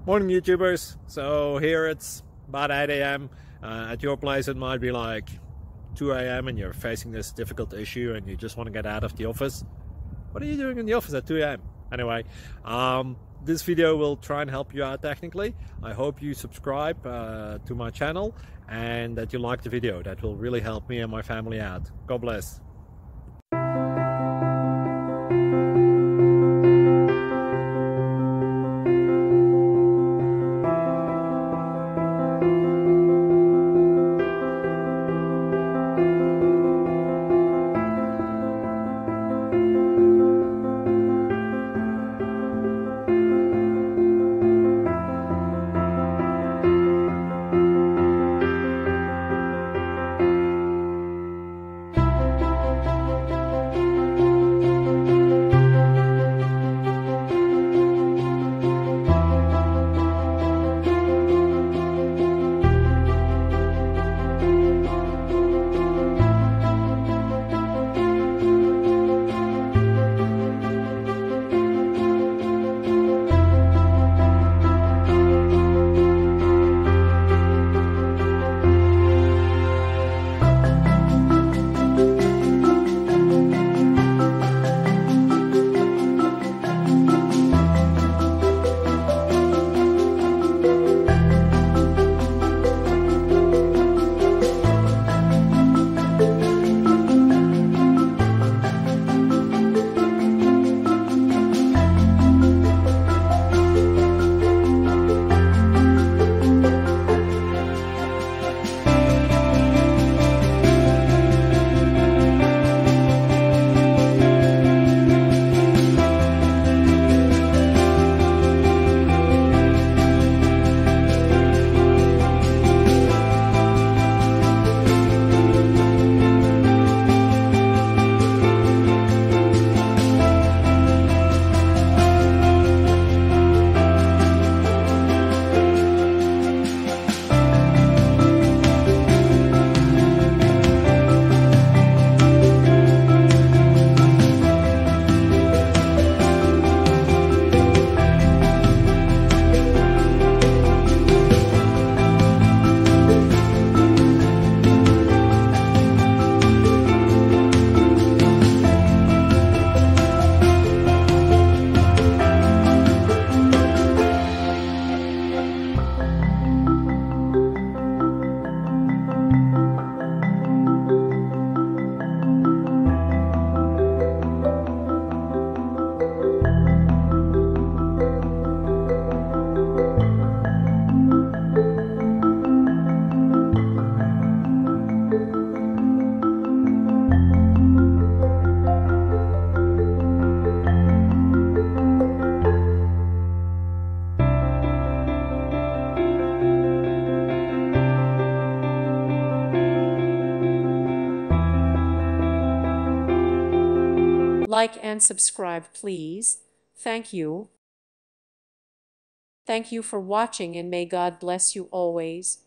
Morning YouTubers. So here it's about 8 a.m. At your place it might be like 2 a.m. and you're facing this difficult issue and you just want to get out of the office. What are you doing in the office at 2 a.m.? Anyway, this video will try and help you out technically. I hope you subscribe to my channel and that you like the video. That will really help me and my family out. God bless. Like and subscribe, please. Thank you. Thank you for watching, and may God bless you always.